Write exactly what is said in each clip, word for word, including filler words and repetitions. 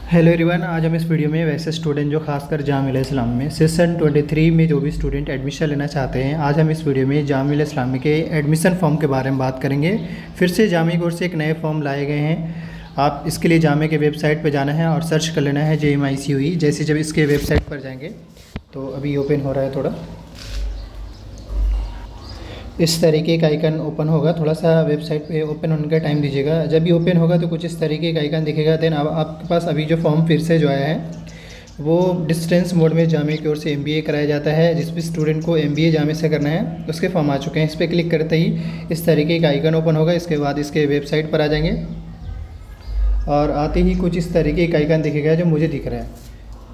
Hello everyone, आज हम इस वीडियो में वैसे स्टूडेंट जो खासकर जामिया इस्लाम में सेशन तेईस में जो भी स्टूडेंट एडमिशन लेना चाहते हैं, आज हम इस वीडियो में जामिया इस्लाम के एडमिशन फॉर्म के बारे में बात करेंगे। फिर से जामिया की ओर से एक नए फॉर्म लाए गए हैं। आप इसके लिए जामिया के वेबसाइट पर जाना है और सर्च कर लेना है जे एम आई सी यू ई। जैसे जब इसके वेबसाइट पर जाएंगे तो अभी ओपन हो रहा है, थोड़ा इस तरीके का आइकन ओपन होगा। थोड़ा सा वेबसाइट पे ओपन होने का टाइम दीजिएगा। जब भी ओपन होगा तो कुछ इस तरीके का आइकन दिखेगा। देन अब आपके पास अभी जो फॉर्म फिर से जो आया है वो डिस्टेंस मोड में जामिया की ओर से एम बी ए कराया जाता है। जिस भी स्टूडेंट को एम बी ए जामिया से करना है उसके फॉर्म आ चुके हैं। इस पर क्लिक करते ही इस तरीके का आइकन ओपन होगा। इसके बाद इसके वेबसाइट पर आ जाएंगे और आते ही कुछ इस तरीके का आइकन दिखेगा जो मुझे दिख रहा है।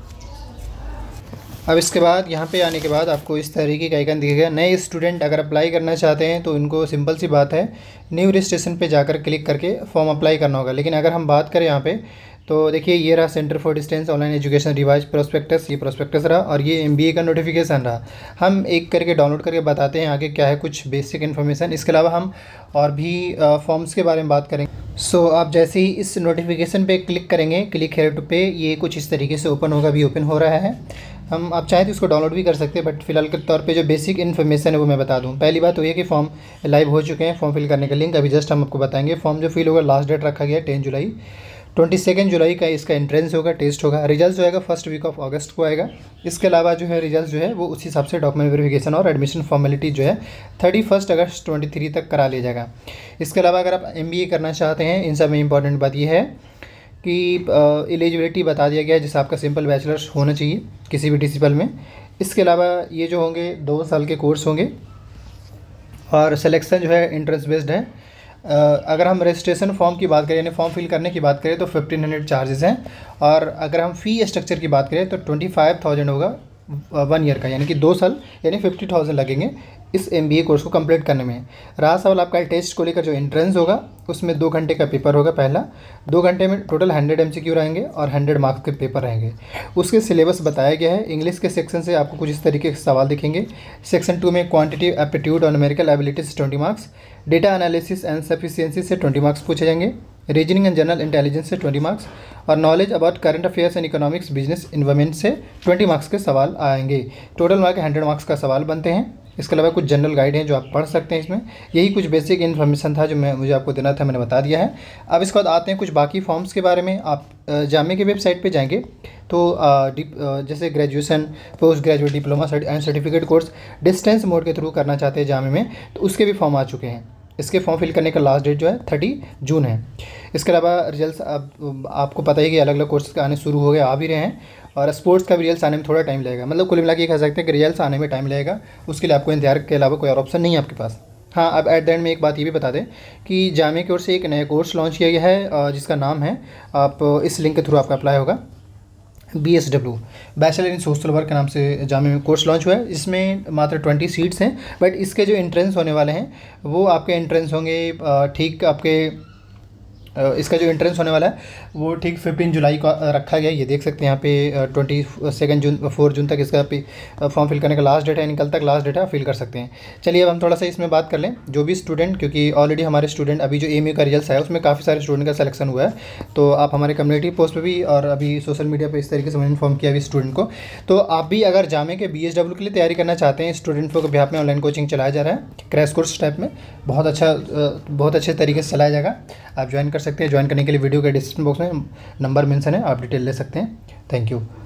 अब इसके बाद यहाँ पे आने के बाद आपको इस तरीके का आइकन दिखेगा। नए स्टूडेंट अगर अप्लाई करना चाहते हैं तो इनको सिंपल सी बात है, न्यू रजिस्ट्रेशन पे जाकर क्लिक करके फॉर्म अप्लाई करना होगा। लेकिन अगर हम बात करें यहाँ पे तो देखिए ये रहा centre for distance online education revise prospectus, ये प्रोस्पेक्टस रहा और ये एम बी ए का नोटिफिकेशन रहा। हम एक करके डाउनलोड करके बताते हैं आगे क्या है कुछ बेसिक इन्फॉर्मेशन। इसके अलावा हम और भी फॉर्म्स के बारे में बात करेंगे। सो so, आप जैसे ही इस नोटिफिकेशन पे क्लिक करेंगे, क्लिक हेयर टू पे, ये कुछ इस तरीके से ओपन होगा। अभी ओपन हो रहा है। हम आप चाहें तो इसको डाउनलोड भी कर सकते हैं, बट फिलहाल के तौर पे जो बेसिक इन्फॉर्मेशन है वो मैं बता दूं। पहली बात तो ये कि फॉर्म लाइव हो चुके हैं। फॉर्म फिल करने का लिंक अभी जस्ट हम आपको बताएंगे। फॉर्म जो फिल होगा, लास्ट डेट रखा गया है ten July, twenty second July का इसका एंट्रेंस होगा, टेस्ट होगा। रिजल्ट जो आएगा फर्स्ट वीक ऑफ अगस्त को आएगा। इसके अलावा जो है रिजल्ट जो है वो उसी हिसाब से डॉक्यूमेंट वेरिफिकेशन और एडमिशन फॉर्मेलिटी जो है thirty first August twenty three तक करा लिया जाएगा। इसके अलावा अगर आप एम बी ए करना चाहते हैं, इन सब में इंपॉर्टेंट बात यह है कि एलिजिबिलिटी बता दिया गया है जिससे आपका सिंपल बैचलर्स होना चाहिए किसी भी डिसिप्लिन में। इसके अलावा ये जो होंगे दो साल के कोर्स होंगे और सिलेक्शन जो है इंट्रेंस बेस्ड है। अगर हम रजिस्ट्रेशन फॉर्म की बात करें यानी फॉर्म फिल करने की बात करें तो फिफ्टीन हंड्रेड चार्जेस हैं। और अगर हम फ़ी स्ट्रक्चर की बात करें तो ट्वेंटी फाइव थाउजेंड होगा वन ईयर का, यानी कि दो साल यानी फिफ्टी थाउजेंड लगेंगे इस एम बी ए कोर्स को कंप्लीट करने में। रहा सवाल आपका टेस्ट को लेकर, जो एंट्रेंस होगा उसमें दो घंटे का पेपर होगा। पहला दो घंटे में total hundred M C Q रहेंगे और हंड्रेड मार्क्स के पेपर रहेंगे। उसके सिलेबस बताया गया है। इंग्लिश के सेक्शन से आपको कुछ इस तरीके के सवाल दिखेंगे। सेक्शन टू में क्वांटिटेटिव एप्टीट्यूड और numerical abilities twenty marks, data analysis and sufficiency से ट्वेंटी मार्क्स पूछे जाएंगे, रीजनिंग एंड जनरल इंटेलिजेंस से ट्वेंटी मार्क्स और knowledge about current affairs and economics business environment से ट्वेंटी मार्क्स के सवाल आएंगे। टोटल मार्क हंड्रेड मार्क्स का सवाल बनते हैं। इसके अलावा कुछ जनरल गाइड हैं जो आप पढ़ सकते हैं इसमें। यही कुछ बेसिक इन्फॉर्मेशन था जो मैं मुझे आपको देना था, मैंने बता दिया है। अब इसके बाद आते हैं कुछ बाकी फॉर्म्स के बारे में। आप जामिया की वेबसाइट पे जाएंगे तो आ, जैसे graduation, post graduate diploma and certificate course distance mode के थ्रू करना चाहते हैं जामिया में, तो उसके भी फॉर्म आ चुके हैं। इसके फॉर्म फिल करने का लास्ट डेट जो है थर्टी जून है। इसके अलावा रिजल्ट्स अब आपको पता ही कि अलग अलग कोर्सेज आने शुरू हो गए, आ भी रहे हैं। और स्पोर्ट्स का भी रिजल्ट आने में थोड़ा टाइम लगेगा। मतलब कुल मिला के कह सकते हैं कि रिजल्ट आने में टाइम लगेगा। उसके लिए आपको इंतजार के अलावा कोई और ऑप्शन नहीं है आपके पास। हाँ, अब एट द एंड में एक बात ये भी बता दें कि जामिया की ओर से एक नया कोर्स लॉन्च किया गया है जिसका नाम है, आप इस लिंक के थ्रू आपका अप्लाई होगा, B S W bachelor in social work के नाम से जामिया में कोर्स लॉन्च हुआ है। इसमें मात्र ट्वेंटी सीट्स हैं, बट इसके जो एंट्रेंस होने वाले हैं वो आपके एंट्रेंस होंगे ठीक आपके इसका जो एंट्रेंस होने वाला है वो ठीक फिफ्टीन जुलाई को रखा गया है। ये देख सकते हैं यहाँ पे twenty second June four June तक इसका फॉर्म फिल करने का लास्ट डेट है, यानी कल तक लास्ट डेट है, फिल कर सकते हैं। चलिए अब हम थोड़ा सा इसमें बात कर लें। जो भी स्टूडेंट, क्योंकि ऑलरेडी हमारे स्टूडेंट अभी जो एम यू का रिजल्ट आया उसमें काफ़ी सारे स्टूडेंट का सिलेक्शन हुआ है, तो आप हमारे कम्युनिटी पोस्ट पर भी और अभी सोशल मीडिया पर इस तरीके से मैंने इन्फॉर्म किया अभी स्टूडेंट को। तो आप भी अगर जामिया के बी एस डब्ल्यू के लिए तैयारी करना चाहते हैं, स्टूडेंट्स को बिहाफ में ऑनलाइन कोचिंग चलाया जा रहा है क्रैश कोर्स टाइप में, बहुत अच्छा बहुत अच्छे तरीके से चलाया जाएगा। आप ज्वाइन कर सकते हैं। ज्वाइन करने के लिए वीडियो के डिस्क्रिप्शन बॉक्स में नंबर मेंशन है, आप डिटेल ले सकते हैं। Thank you.